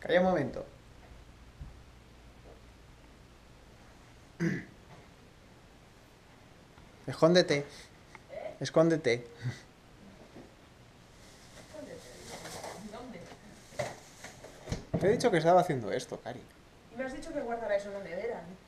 Calla un momento. Escóndete. Escóndete. ¿Dónde? Te he dicho que estaba haciendo esto, Cari. Y me has dicho que guardara eso en la nevera.